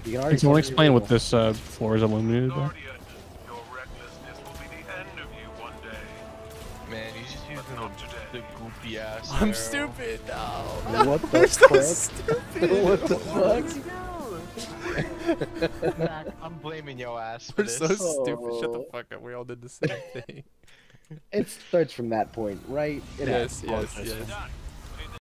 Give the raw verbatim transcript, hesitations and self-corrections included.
You can already Can someone see explain what it. this uh, floor is illuminated by? Man, he's just using the, the goopy ass. I'm arrow. stupid now. What the I'm so frick? stupid. What the fuck? Zach, I'm blaming your ass for We're this. so stupid. Shut the Oh. fuck up. We all did the same thing. It starts from that point, right? It Yes, has- yes, yes.